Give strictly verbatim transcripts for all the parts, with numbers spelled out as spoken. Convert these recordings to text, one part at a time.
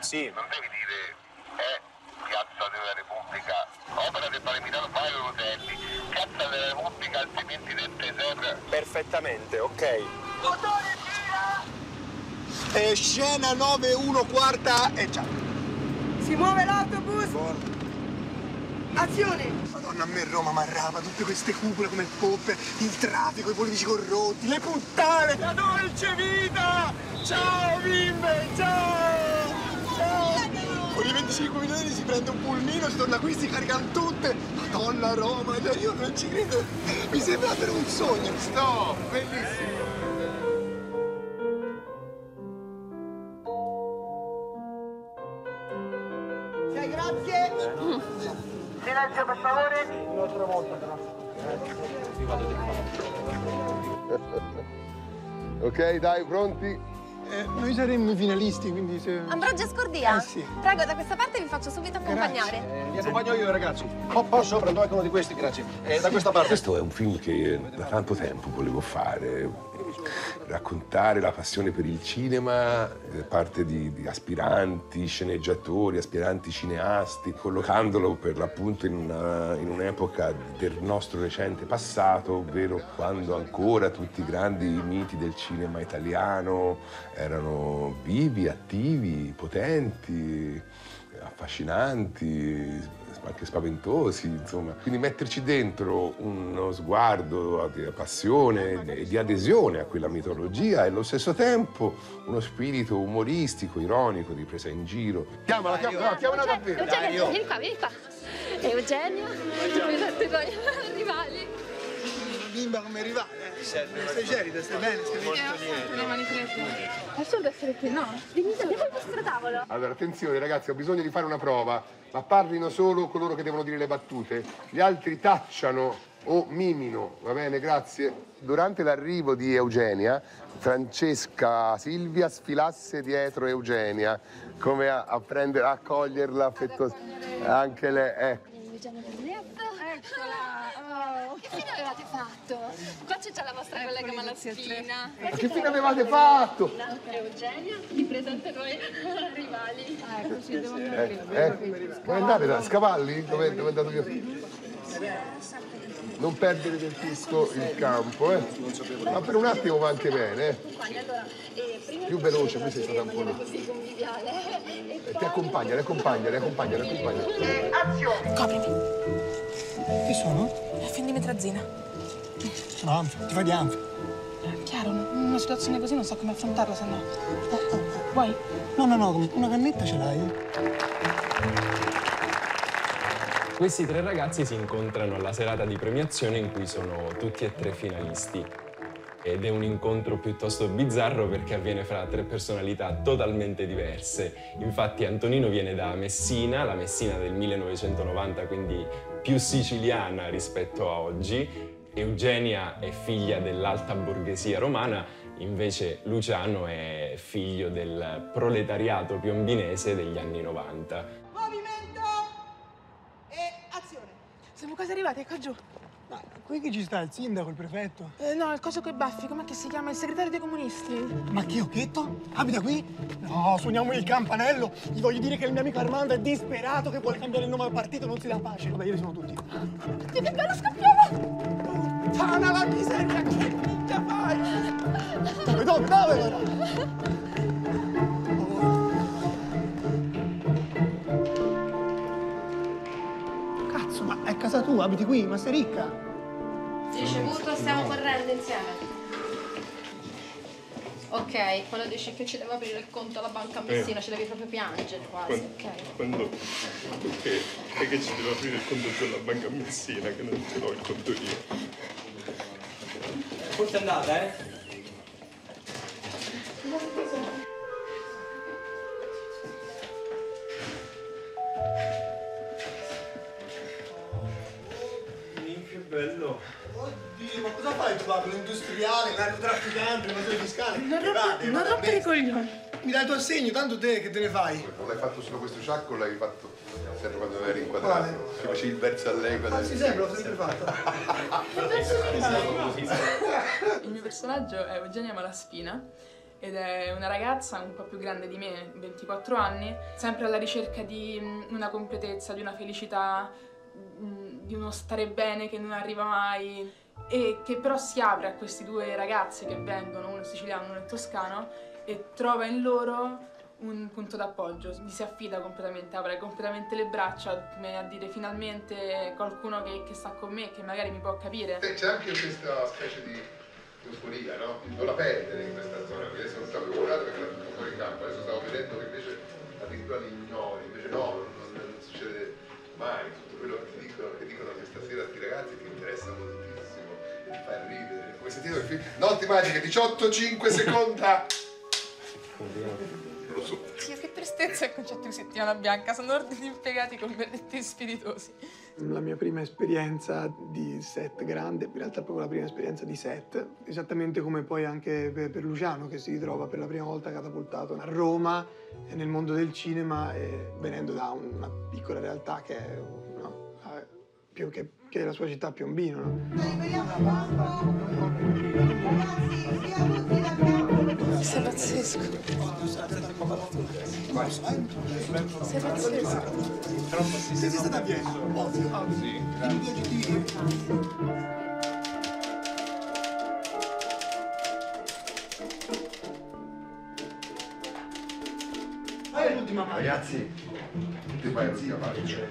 Sì. Non devi dire, eh, Piazza della Repubblica, opera del Palermitano Paio Rotelli, Piazza della Repubblica, altrimenti dette serra. Perfettamente, ok. Motore gira! E scena nove uno quarta e già. Si muove l'autobus! Buono. Azione! Madonna, a me Roma m'arrapa, tutte queste cupole come poppe, il traffico, i politici corrotti, le puttane, la dolce vita! Ciao bimbe, ciao! Ciao! Con i venticinque milioni si prende un pulmino, si torna qui, si caricano tutte! Madonna Roma, io non ci credo! Mi sembra per un sogno! No, bellissimo! Sì, grazie! Silenzio per favore! Un'altra volta, grazie. Ok, dai, pronti? Eh, noi saremmo i finalisti, quindi se... Ambrogio Scordia? Eh sì. Prego, da questa parte vi faccio subito accompagnare. Eh, vi accompagno io, ragazzi. Oh, posso? Prendo anche uno di questi, grazie. Eh, da questa parte. Questo è un film che da tanto tempo volevo fare. Raccontare la passione per il cinema da parte di, di aspiranti sceneggiatori, aspiranti cineasti, collocandolo per l'appunto in, una, in un'epoca del nostro recente passato, ovvero quando ancora tutti i grandi miti del cinema italiano erano vivi, attivi, potenti, affascinanti, anche spaventosi, insomma. Quindi metterci dentro uno sguardo di passione e di adesione a quella mitologia e allo stesso tempo uno spirito umoristico, ironico, di presa in giro. Chiamala, chiamala, chiamala davvero! Eugenia, vieni qua, vieni qua. Eugenia, ti presento i tuoi rivali. Bimba come rivale, eh? Stai gelida, stai bene, stai bene. Le mani sulle tue. È solo essere qui, no? Venite, andiamo al vostro tavolo. Allora, attenzione ragazzi, ho bisogno di fare una prova, ma parlino solo coloro che devono dire le battute. Gli altri tacciano o mimino, va bene? Grazie. Durante l'arrivo di Eugenia, Francesca Silvia sfilasse dietro Eugenia, come a, a prendere, a accoglierla affettuosamente. Anche lei, ecco. Eugenia Berletto. Eccola. Oh. Che fine avevate fatto? Qua c'è già la vostra collega Malaspina. Ma che fine avevate fatto? Eugenia, ti presento i tuoi rivali. Ah, ecco, sì, devo andare. Eh, eh, vuoi andare da Scavalli? Dove, dove è andato io? Non perdere del tutto il campo, eh? Ma per un attimo va anche bene, eh? Più veloce, qui sei stata un po'. Eh, ti accompagna, le accompagna, le accompagna, le accompagna. Azione! Coprimi. Chi sono? È fin di metrazzina. Sono Anfi, ti fai di Anfi. Chiaro, in una situazione così non so come affrontarla, se no. Oh, oh, oh. Vuoi? No, no, no, una cannetta ce l'hai? Questi tre ragazzi si incontrano alla serata di premiazione in cui sono tutti e tre finalisti. Ed è un incontro piuttosto bizzarro perché avviene fra tre personalità totalmente diverse. Infatti Antonino viene da Messina, la Messina del millenovecentonovanta, quindi più siciliana rispetto a oggi. Eugenia è figlia dell'alta borghesia romana, invece Luciano è figlio del proletariato piombinese degli anni novanta. Movimento e azione. Siamo quasi arrivati, ecco giù. Ma qui che ci sta il sindaco, il prefetto? Eh, no, il coso coi baffi, com'è che si chiama? Il segretario dei comunisti. Ma che Occhetto? Abita qui? No, suoniamo il campanello. Gli voglio dire che il mio amico Armando è disperato, che vuole cambiare il nome al partito, non si dà pace. Vabbè, io li sono tutti. Che bello, scappiamo! Puttana la miseria, che minchia fai? Dove, dove, dove ora? Cazzo, ma è casa tua, abiti qui, ma sei ricca? Ricevuto, stiamo correndo insieme. Ok, quando dici che ci devo aprire il conto alla banca a Messina, ci devi proprio piangere quasi, ok? Quando? Perché? Perché ci devo aprire il conto della banca a Messina, che non ce l'ho il conto io. Forse è andata, eh? Che bello! Oddio, ma cosa fai tu, Pablo? Industriale, narcotrafficante, evasore fiscale? Non, romp non rompere i coglioni. Mi dai il tuo assegno, tanto te che te ne fai? Non l'hai fatto solo questo sciacco, l'hai fatto sempre quando eri inquadrato. Che facevi il verso a lei quando Ah, sì, sempre, l'ho sempre fatto. Il mio personaggio è Eugenia Malaspina ed è una ragazza un po' più grande di me, ventiquattro anni, sempre alla ricerca di una completezza, di una felicità, di uno stare bene che non arriva mai, e che però si apre a questi due ragazzi che vengono, uno siciliano e uno toscano, e trova in loro un punto d'appoggio, gli si affida completamente, apre completamente le braccia, come a dire finalmente qualcuno che, che sta con me, che magari mi può capire. C'è anche questa specie di euforia, no? Non la perdere in questa zona, perché adesso non stavo preoccupato perché la tutto fuori in campo, adesso stavo vedendo che invece addirittura li ignori, invece no, non, non, non succede mai, tutto quello che ti dicono, che dicono questa sera a questi ragazzi ti interessa moltissimo e ti fa ridere. Come sentito il film? Notti magiche, diciotto cinque seconda! Dio, che tristezza il concetto di settimana bianca, sono ordini impiegati con berretti spiritosi. La mia prima esperienza di set grande, in realtà proprio la prima esperienza di set, esattamente come poi anche per, per Luciano, che si ritrova per la prima volta catapultato a Roma e nel mondo del cinema, e venendo da una piccola realtà che è, no, più, che, che è la sua città, Piombino. No? Sei pazzesco. Sei pazzesco. Sei stata a Vienna? Ovvio. Ah, sì. In due aggettivi. È l'ultima mano. Ragazzi, tutti fai l'ultima parte.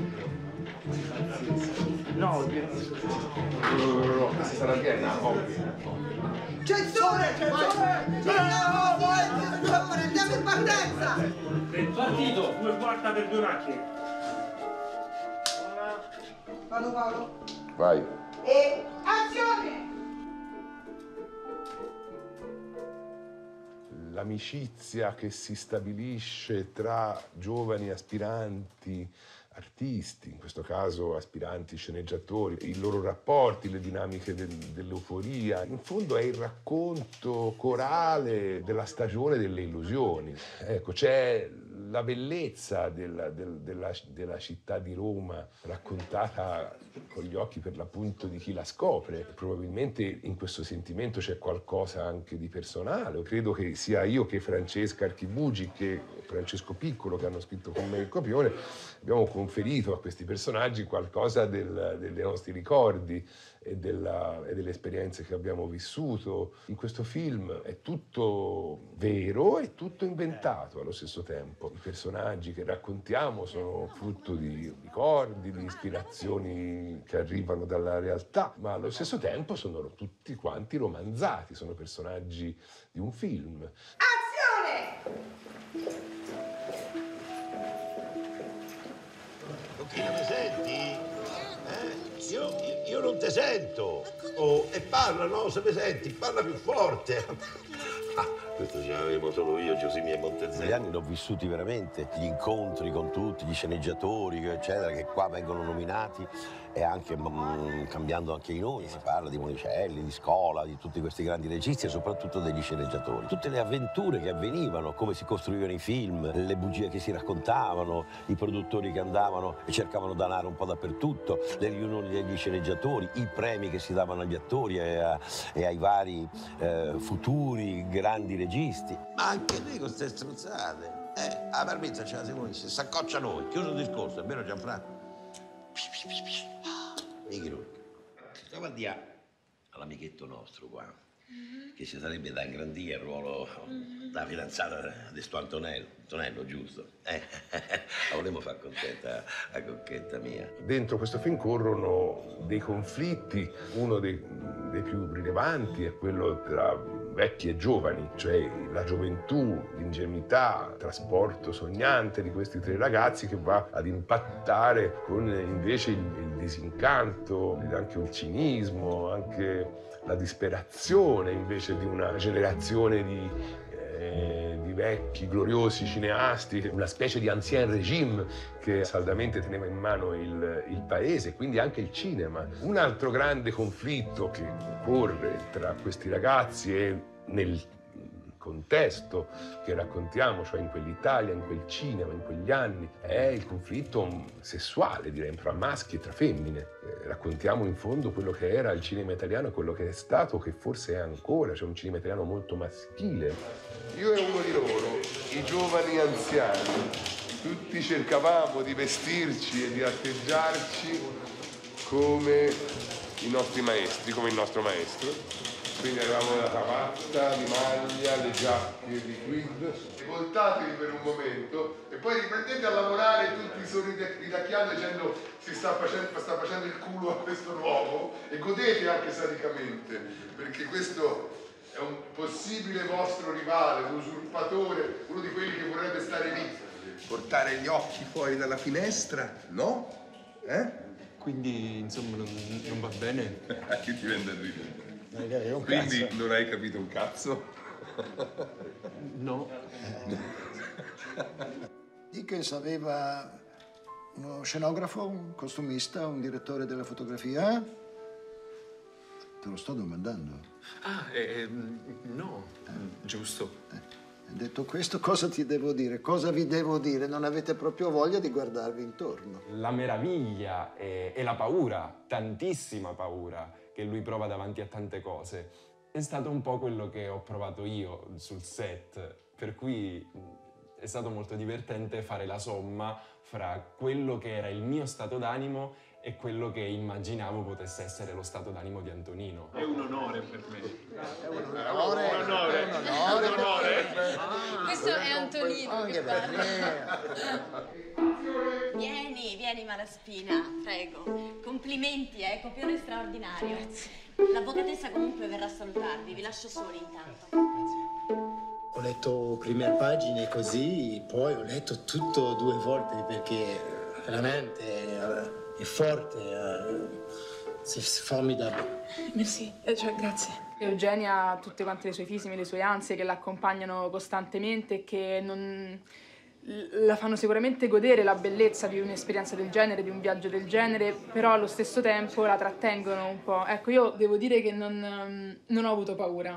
No, no, no, no, questa sarà Vienna, ovvio. C'è il sole! C'è il sole! Andiamo in partenza! Partito, due quarta per due macchine. Vado, vado. Vai. E azione! L'amicizia che si stabilisce tra giovani aspiranti artisti, in questo caso aspiranti sceneggiatori, i loro rapporti, le dinamiche del, dell'euforia, in fondo è il racconto corale della stagione delle illusioni. Ecco, c'è la bellezza della, del, della, della città di Roma raccontata con gli occhi per l'appunto di chi la scopre. Probabilmente in questo sentimento c'è qualcosa anche di personale. Credo che sia io che Francesca Archibugi che Francesco Piccolo, che hanno scritto con me il copione, abbiamo conferito a questi personaggi qualcosa del, dei nostri ricordi e, della, e delle esperienze che abbiamo vissuto. In questo film è tutto vero e tutto inventato allo stesso tempo. I personaggi che raccontiamo sono frutto di ricordi, di ispirazioni che arrivano dalla realtà, ma allo stesso tempo sono tutti quanti romanzati, sono personaggi di un film. Azione! Cochina, mi senti? Eh? Io, io, io non ti sento. Oh, e parla, no? Se mi senti, parla più forte. Ah, questo ce l'avevo solo io, Giuseppe e Montezemolo. Negli anni l'ho vissuti veramente, gli incontri con tutti, gli sceneggiatori, eccetera, che qua vengono nominati, e anche mm, cambiando anche i nomi. Si parla di Monicelli, di Scola, di tutti questi grandi registi e soprattutto degli sceneggiatori. Tutte le avventure che avvenivano, come si costruivano i film, le bugie che si raccontavano, i produttori che andavano e cercavano danaro un po' dappertutto, le riunioni degli sceneggiatori, i premi che si davano agli attori e, a, e ai vari eh, futuri grandi registi. Ma anche lei con queste strozzate. Eh, la parmezza c'è la seconda, si s'accoccia noi. Chiuso il discorso, è vero Gianfranco? I chirurghi. Stavo a dire all'amichetto nostro qua, mm-hmm. che ci sarebbe da ingrandire il ruolo mm-hmm. da fidanzata di sto Antonello. Antonello, giusto? Eh, la volevo far contenta la cocchetta mia. Dentro questo film corrono dei conflitti, uno dei, dei più rilevanti è quello tra vecchi e giovani, cioè la gioventù, l'ingenuità, il trasporto sognante di questi tre ragazzi che va ad impattare con invece il, il disincanto, anche il cinismo, anche la disperazione invece di una generazione di, eh, di vecchi, gloriosi cineasti, una specie di ancien régime che saldamente teneva in mano il, il paese, quindi anche il cinema. Un altro grande conflitto che corre tra questi ragazzi è nel contesto che raccontiamo, cioè in quell'Italia, in quel cinema, in quegli anni, è il conflitto sessuale, direi, tra maschi e tra femmine. Eh, raccontiamo in fondo quello che era il cinema italiano, quello che è stato, che forse è ancora, cioè un cinema italiano molto maschile. Io e uno di loro, i giovani anziani, tutti cercavamo di vestirci e di atteggiarci come i nostri maestri, come il nostro maestro. Quindi avevamo la cravatta di maglia, le giacche di tweed. Voltatevi per un momento e poi riprendete a lavorare tutti ridacchiando dicendo si sta facendo, sta facendo il culo a questo nuovo e godete anche sadicamente, perché questo è un possibile vostro rivale, un usurpatore, uno di quelli che vorrebbe stare lì. Portare gli occhi fuori dalla finestra, no? Eh? Quindi, insomma, non, non va bene? A chi ti vende a ridere? Un Quindi cazzo. non hai capito un cazzo? No. Dickens aveva uno scenografo, un costumista, un direttore della fotografia? Te lo sto domandando. Ah, eh, no, eh. giusto. Eh. Detto questo, cosa ti devo dire? Cosa vi devo dire? Non avete proprio voglia di guardarvi intorno. La meraviglia e, e la paura, tantissima paura, che lui prova davanti a tante cose, è stato un po' quello che ho provato io sul set, per cui è stato molto divertente fare la somma fra quello che era il mio stato d'animo e quello che immaginavo potesse essere lo stato d'animo di Antonino. È un onore per me. È un onore. È un onore. È un onore. È un onore. Ah, questo è Antonino che parla. Vieni, vieni Malaspina, prego. Complimenti, eh, copione straordinario. L'avvocatessa comunque verrà a salutarvi, vi lascio soli intanto. Ho letto prime pagine così, poi ho letto tutto due volte perché veramente è forte, è formidabile. Merci, eh, cioè, grazie. Eugenia ha tutte quante le sue fisime, le sue ansie che l'accompagnano costantemente e che non... la fanno sicuramente godere la bellezza di un'esperienza del genere, di un viaggio del genere, però allo stesso tempo la trattengono un po'. Ecco, io devo dire che non, non ho avuto paura.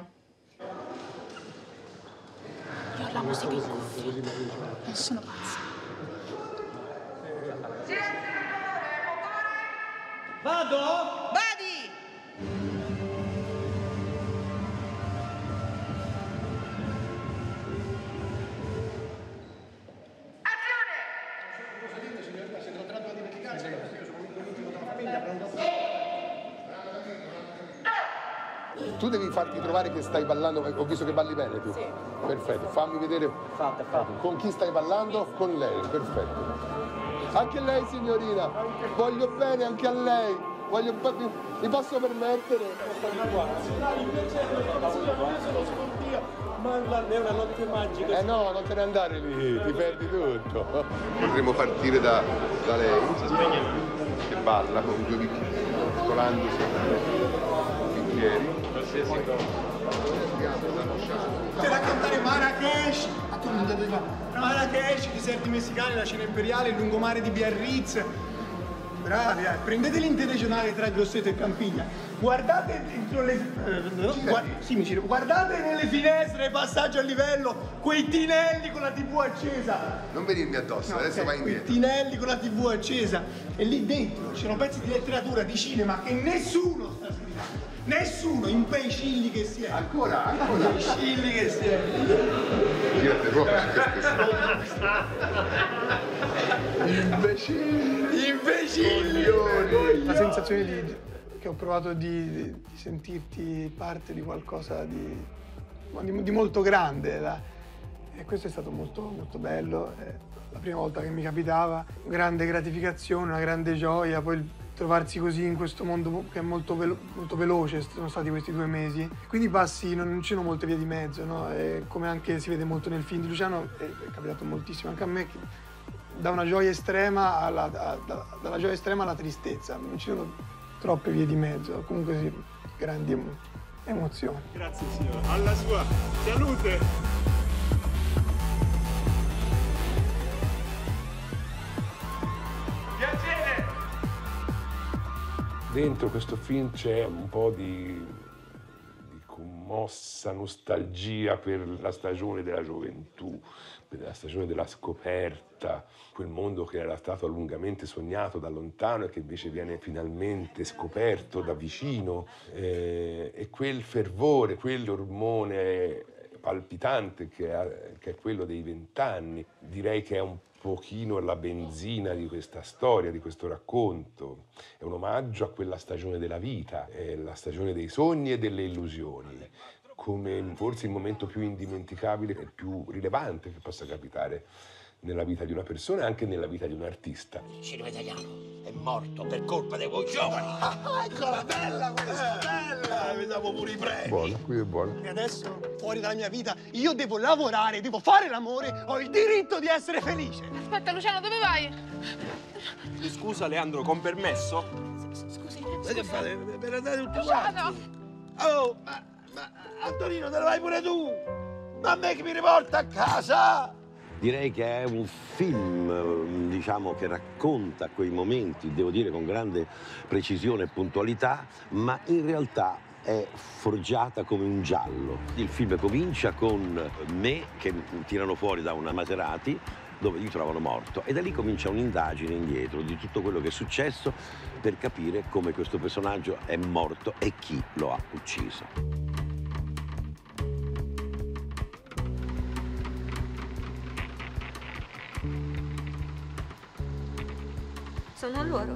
Io ho la musica in cuffia. Non sono pazza. Vado? Vadi! Tu devi farti trovare che stai ballando, ho visto che balli bene tu. Sì. Perfetto, fammi vedere. Fatta, fatta. Con chi stai ballando? Con lei, perfetto. Anche lei, signorina, voglio bene anche a lei. Voglio, mi posso permettere? Ma è una notte magica. Eh no, non te ne andare lì, ti perdi tutto. Potremmo partire da, da lei, che balla con due bicchieri, colandosi i bicchieri. Qualsiasi Per raccontare Marrakesh, a tu non devi fare. Marrakesh, i deserti messicani, la cena imperiale, il lungomare di Biarritz. Bravi, eh. Prendete l'interregionale tra Grosseto e Campiglia. Guardate dentro le. Eh, guarda, sì, mi ci guardate nelle finestre, passaggio a livello, quei tinelli con la tivù accesa. Non venirmi addosso, no, adesso vai indietro. Quei tinelli con la tivù accesa. E lì dentro c'erano pezzi di letteratura, di cinema che nessuno sta scrivendo. Nessuno, imbecilli che siete. Ancora, ancora. Imbecilli che siete. Girate proprio su te stesso. Imbecilli. Imbecilli. La sensazione di, che ho provato di, di, di sentirti parte di qualcosa di, di, di molto grande. La, e questo è stato molto, molto bello. È la prima volta che mi capitava. Grande gratificazione, una grande gioia. Poi il, trovarsi così in questo mondo che è molto, velo molto veloce, sono stati questi due mesi. Quindi passi, non ci sono molte vie di mezzo, no? E come anche si vede molto nel film di Luciano, è, è capitato moltissimo anche a me, che da una gioia estrema alla, a, da, dalla gioia estrema alla tristezza. Non ci sono troppe vie di mezzo, comunque sì, grandi emo emozioni. Grazie signora, alla sua salute! Dentro questo film c'è un po' di, di mossa nostalgia per la stagione della gioventù, per la stagione della scoperta, quel mondo che era stato lungamente sognato da lontano e che invece viene finalmente scoperto da vicino, eh, e quel fervore, quell'ormone palpitante che è, che è quello dei vent'anni, direi che è un pochino la benzina di questa storia, di questo racconto. È un omaggio a quella stagione della vita, è la stagione dei sogni e delle illusioni, come forse il momento più indimenticabile e più rilevante che possa capitare nella vita di una persona e anche nella vita di un artista. Il cinema italiano è morto per colpa dei voi giovani. Ah, eccola, bella questa, bella! Vi davo pure i premi. Buona, qui è buona. E adesso, fuori dalla mia vita, io devo lavorare, devo fare l'amore, ho il diritto di essere felice. Aspetta, Luciano, dove vai? Scusa, Leandro, con permesso? Scusi, Che fate? Per andare tutti Luciano! quanti? Oh, ma, ma Antonino, te ne vai pure tu! Ma a me che mi riporta a casa! Direi che è un film, diciamo, che racconta quei momenti, devo dire con grande precisione e puntualità, ma in realtà è forgiata come un giallo. Il film comincia con me che tirano fuori da una Maserati dove li trovano morto e da lì comincia un'indagine indietro di tutto quello che è successo per capire come questo personaggio è morto e chi lo ha ucciso. Sono loro.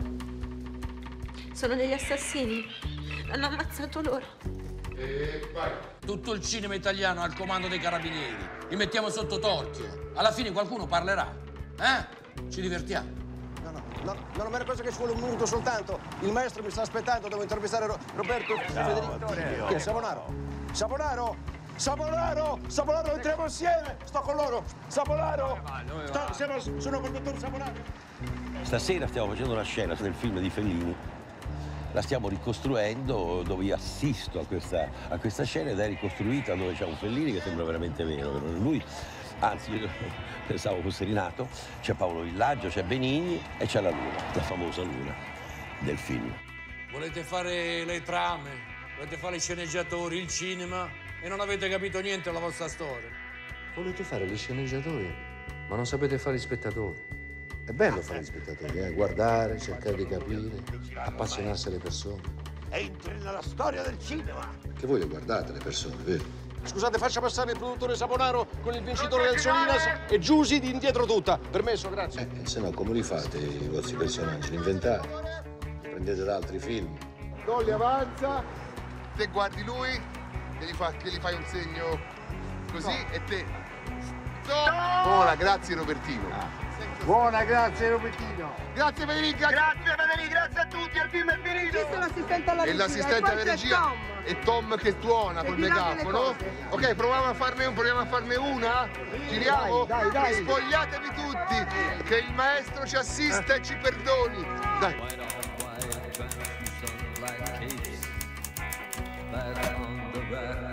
Sono degli assassini. L'hanno ammazzato loro. E vai. Tutto il cinema italiano al comando dei carabinieri. Li mettiamo sotto torchio. Alla fine qualcuno parlerà. Eh? Ci divertiamo. No, no, no, non mi era cosa che ci vuole un minuto soltanto. Il maestro mi sta aspettando, devo intervistare Ro Roberto Federico. Chi è? Saponaro? Saponaro? Saponaro! Saponaro, entriamo insieme! Sto con loro! Saponaro! Sto, siamo, sono col dottor Saponaro. Stasera stiamo facendo una scena del film di Fellini. La stiamo ricostruendo, dove io assisto a questa, a questa scena ed è ricostruita dove c'è un Fellini che sembra veramente vero, che non è lui. Anzi, io pensavo fosse rinato. C'è Paolo Villaggio, c'è Benigni e c'è la Luna, la famosa Luna del film. Volete fare le trame, volete fare i sceneggiatori, il cinema e non avete capito niente della vostra storia. Volete fare gli sceneggiatori, ma non sapete fare gli spettatori. È bello fare gli spettatori, eh? Guardare, cercare di capire, appassionarsi alle persone. Entri nella storia del cinema. Che voi le guardate le persone, vero? Scusate, faccia passare il produttore Saponaro con il vincitore del Solinas e Giusi di Indietro Tutta. Permesso, grazie. Eh, se no, come li fate i vostri personaggi? Li inventate? Prendete da altri film? Dolly avanza, te guardi lui, che gli, fa, che gli fai un segno così no. E te... Stop! Buona, grazie Robertino. Ah. Buona, grazie Robertino. Grazie Federico. Grazie Federico, grazie a tutti, il film è finito. Chi è l'assistente alla regia? E l'assistente alla regia è Tom che tuona col megafono. Ok, proviamo a farne, proviamo a farne una. Giriamo? Dai, dai, dai. Spogliatevi tutti, che il maestro ci assista e ci perdoni. Dai. That on the back